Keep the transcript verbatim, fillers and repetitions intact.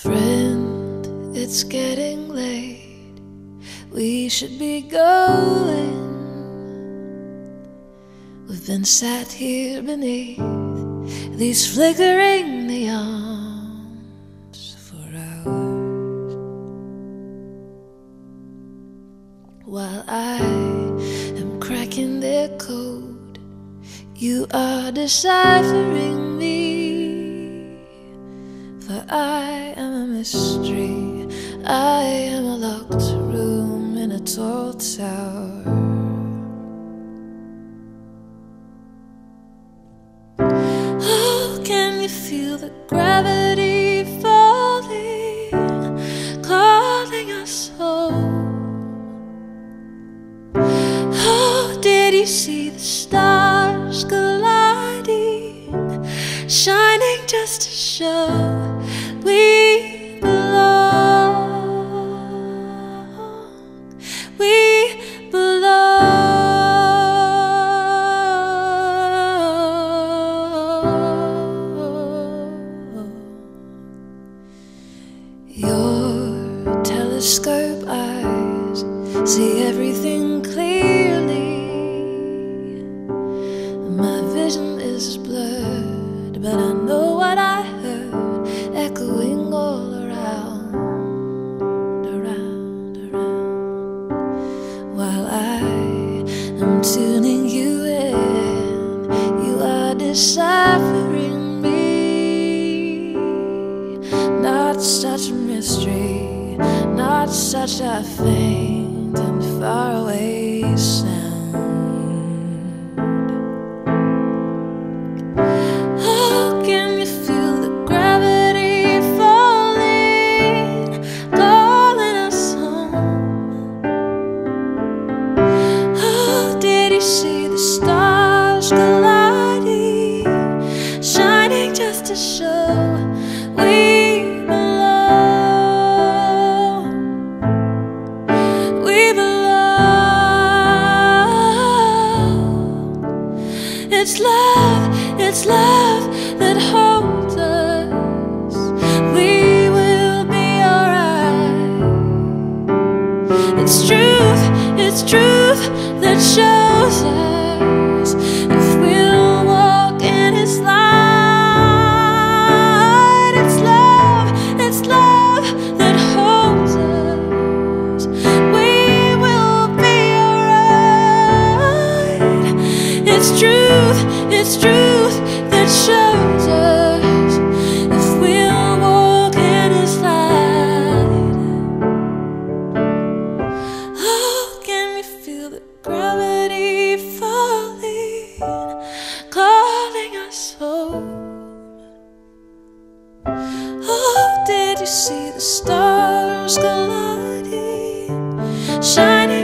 Friend, it's getting late. We should be going. We've been sat here beneath these flickering neons for hours, while I am cracking their code. You are deciphering me, for I am a mystery. I am a locked room in a tall tower. Oh, can you feel the gravity falling, calling us home? Oh, did you see the stars colliding, shining just to show we belong, we belong. Your telescope eyes see everything clearly. My vision is blurred, but I know what I heard echoing all around, around, around, while I am tuning you in. You are deciphering me. Not such a mystery, not such a faint and faraway sound. See the stars colliding, shining just to show we belong, we belong. It's love, it's love that holds us. We will be alright. It's truth, it's truth that shows us if we'll walk in His light. It's love, it's love that holds us. We will be alright. It's truth, it's truth that shows us if we'll walk in His light. Oh, can we feel the gravity falling, calling us home? Oh, did you see the stars colliding, shining